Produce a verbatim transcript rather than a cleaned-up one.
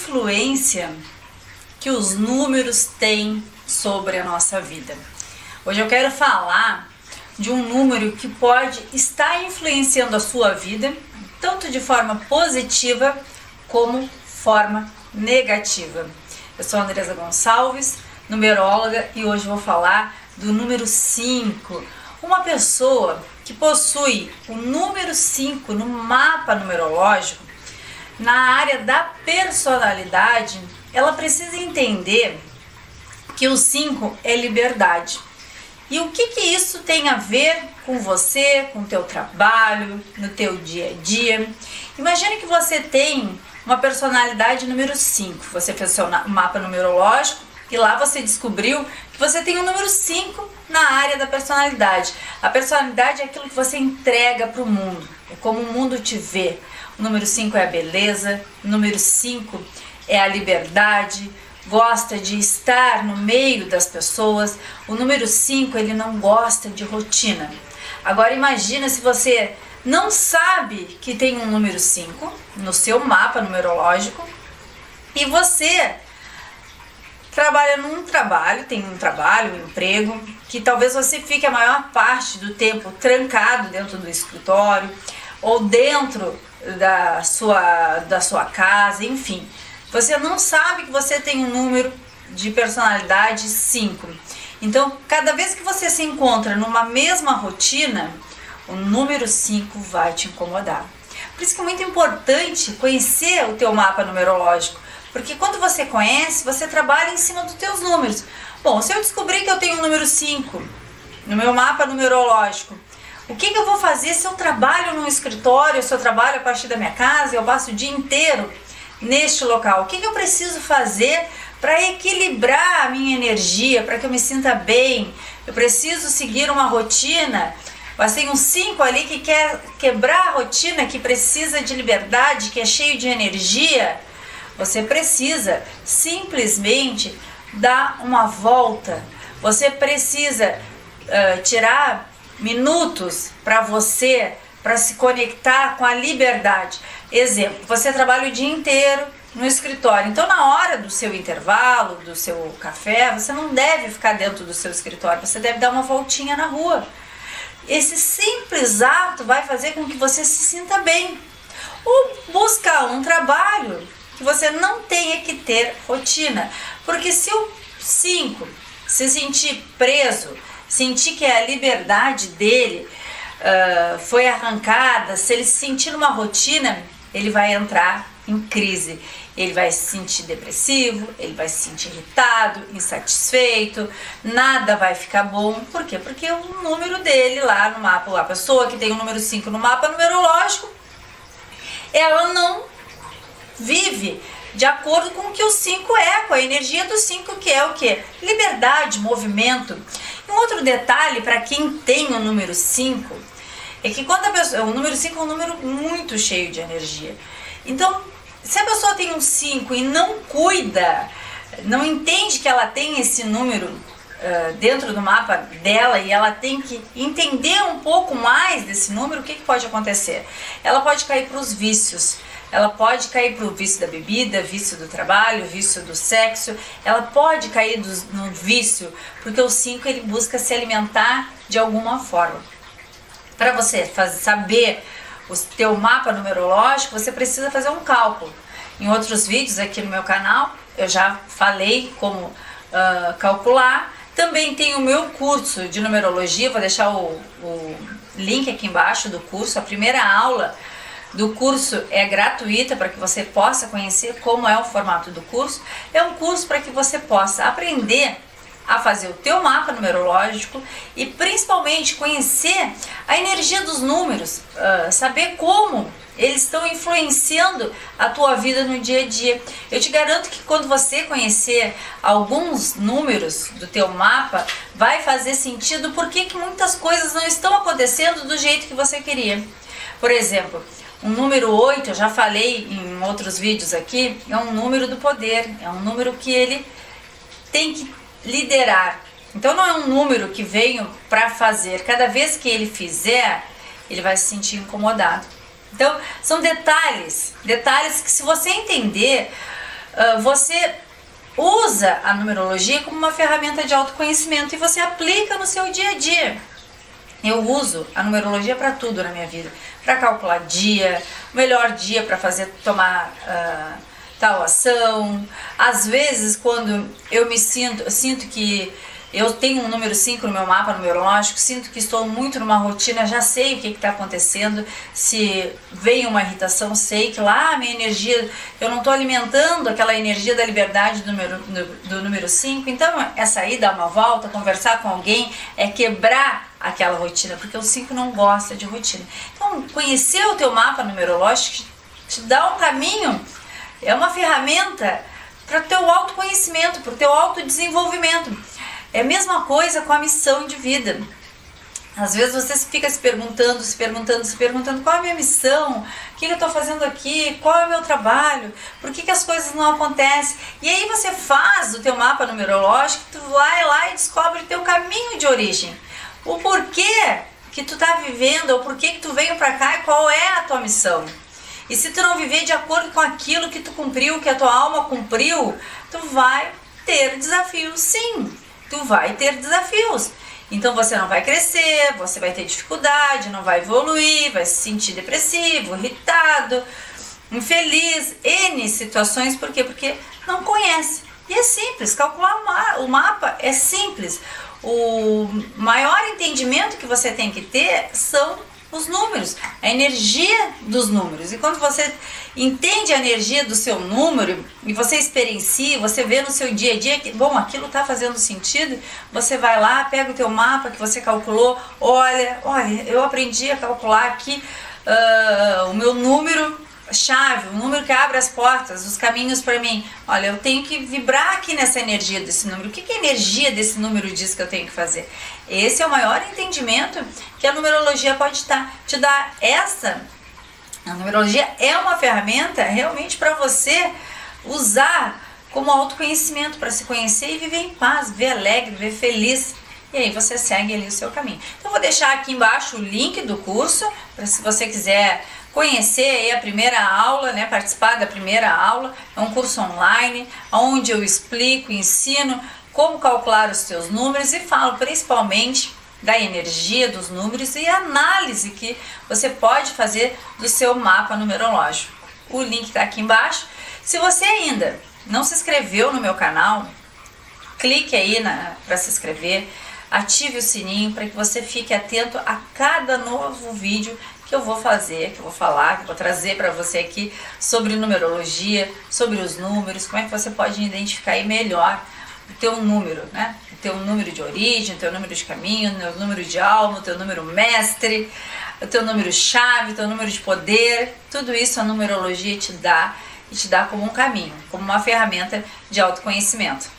influência que os números têm sobre a nossa vida. Hoje eu quero falar de um número que pode estar influenciando a sua vida, tanto de forma positiva como forma negativa. Eu sou a Andresa Gonçalves, numeróloga, e hoje vou falar do número cinco. Uma pessoa que possui o número cinco no mapa numerológico, na área da personalidade, ela precisa entender que o cinco é liberdade. E o que que isso tem a ver com você, com o teu trabalho, no teu dia a dia? Imagine que você tem uma personalidade número cinco. Você fez seu mapa numerológico e lá você descobriu que você tem o número cinco na área da personalidade. A personalidade é aquilo que você entrega para o mundo, é como o mundo te vê. O número cinco é a beleza, o número cinco é a liberdade, gosta de estar no meio das pessoas. O número cinco, ele não gosta de rotina. Agora imagina se você não sabe que tem um número cinco no seu mapa numerológico e você trabalha num trabalho, tem um trabalho, um emprego, que talvez você fique a maior parte do tempo trancado dentro do escritório ou dentro da sua, da sua casa, enfim. Você não sabe que você tem um número de personalidade cinco. Então, cada vez que você se encontra numa mesma rotina, o número cinco vai te incomodar. Por isso que é muito importante conhecer o teu mapa numerológico, porque quando você conhece, você trabalha em cima dos teus números. Bom, se eu descobrir que eu tenho o número cinco no meu mapa numerológico, o que que eu vou fazer se eu trabalho num escritório, se eu trabalho a partir da minha casa, eu passo o dia inteiro neste local? O que que eu preciso fazer para equilibrar a minha energia, para que eu me sinta bem? Eu preciso seguir uma rotina, mas tem um cinco ali que quer quebrar a rotina, que precisa de liberdade, que é cheio de energia. Você precisa simplesmente dar uma volta. Você precisa uh, tirar minutos para você, para se conectar com a liberdade. Exemplo, você trabalha o dia inteiro no escritório, então na hora do seu intervalo, do seu café, você não deve ficar dentro do seu escritório, você deve dar uma voltinha na rua. Esse simples ato vai fazer com que você se sinta bem. Ou buscar um trabalho que você não tenha que ter rotina, porque se o cinco se sentir preso, sentir que a liberdade dele uh, foi arrancada, se ele se sentir numa rotina, ele vai entrar em crise, ele vai se sentir depressivo, ele vai se sentir irritado, insatisfeito, nada vai ficar bom. Por quê? Porque o número dele lá no mapa, a pessoa que tem o número cinco no mapa numerológico, ela não vive de acordo com o que o cinco é, com a energia do cinco, que é o quê? Liberdade, movimento. Um outro detalhe para quem tem o número cinco é que quando a pessoa, o número cinco é um número muito cheio de energia. Então, se a pessoa tem um cinco e não cuida, não entende que ela tem esse número uh, dentro do mapa dela e ela tem que entender um pouco mais desse número, o que que pode acontecer? Ela pode cair para os vícios. Ela pode cair para o vício da bebida, vício do trabalho, vício do sexo. Ela pode cair do, no vício, porque o cinco ele busca se alimentar de alguma forma. Para você fazer, saber o teu mapa numerológico, você precisa fazer um cálculo. Em outros vídeos aqui no meu canal, eu já falei como uh, calcular. Também tem o meu curso de numerologia, vou deixar o, o link aqui embaixo do curso. A primeira aula do curso é gratuita para que você possa conhecer como é o formato do curso. É um curso para que você possa aprender a fazer o teu mapa numerológico e principalmente conhecer a energia dos números, uh, saber como eles estão influenciando a tua vida no dia a dia. Eu te garanto que quando você conhecer alguns números do teu mapa, vai fazer sentido porque que muitas coisas não estão acontecendo do jeito que você queria. Por exemplo, o número oito, eu já falei em outros vídeos aqui, é um número do poder, é um número que ele tem que liderar. Então não é um número que veio para fazer. Cada vez que ele fizer, ele vai se sentir incomodado. Então são detalhes, detalhes que se você entender, uh, você usa a numerologia como uma ferramenta de autoconhecimento e você aplica no seu dia a dia. Eu uso a numerologia para tudo na minha vida, para calcular dia, o melhor dia para fazer tomar uh, tal ação. Às vezes, quando eu me sinto, eu sinto que eu tenho um número cinco no meu mapa numerológico, sinto que estou muito numa rotina, já sei o que está acontecendo. Se vem uma irritação, sei que lá a minha energia, eu não estou alimentando aquela energia da liberdade do número, do número cinco. Então é sair, dar uma volta, conversar com alguém, é quebrar aquela rotina, porque o cinco não gosta de rotina. Então conhecer o teu mapa numerológico te dá um caminho, é uma ferramenta para o teu autoconhecimento, para o teu autodesenvolvimento. É a mesma coisa com a missão de vida. Às vezes você fica se perguntando, se perguntando, se perguntando qual é a minha missão, o que eu estou fazendo aqui, qual é o meu trabalho, por que, que as coisas não acontecem. E aí você faz o teu mapa numerológico, tu vai lá e descobre o teu caminho de origem. O porquê que tu tá vivendo, ou porquê que tu veio para cá e qual é a tua missão. E se tu não viver de acordo com aquilo que tu cumpriu, que a tua alma cumpriu, tu vai ter desafios, sim. Tu vai ter desafios. Então você não vai crescer, você vai ter dificuldade, não vai evoluir, vai se sentir depressivo, irritado, infeliz, N situações. Por quê? Porque não conhece. E é simples, calcular o mapa é simples. O maior entendimento que você tem que ter são os números, a energia dos números. E quando você entende a energia do seu número e você experiencia, você vê no seu dia a dia que, bom, aquilo está fazendo sentido, você vai lá, pega o teu mapa que você calculou, olha, olha, eu aprendi a calcular aqui uh, o meu número chave, o número que abre as portas, os caminhos para mim. Olha, eu tenho que vibrar aqui nessa energia desse número. O que, que a energia desse número diz que eu tenho que fazer? Esse é o maior entendimento que a numerologia pode estar, te dar. Essa, a numerologia é uma ferramenta realmente para você usar como autoconhecimento, para se conhecer e viver em paz, viver alegre, viver feliz. E aí você segue ali o seu caminho. Então eu vou deixar aqui embaixo o link do curso, para se você quiser conhecer aí a primeira aula, né, participar da primeira aula. É um curso online, onde eu explico, ensino como calcular os seus números e falo principalmente da energia dos números e a análise que você pode fazer do seu mapa numerológico. O link está aqui embaixo. Se você ainda não se inscreveu no meu canal, clique aí para se inscrever, ative o sininho para que você fique atento a cada novo vídeo que eu vou fazer, que eu vou falar, que eu vou trazer para você aqui sobre numerologia, sobre os números, como é que você pode identificar aí melhor o teu número, né? O teu número de origem, o teu número de caminho, o teu número de alma, o teu número mestre, o teu número chave, o teu número de poder. Tudo isso a numerologia te dá e te dá como um caminho, como uma ferramenta de autoconhecimento.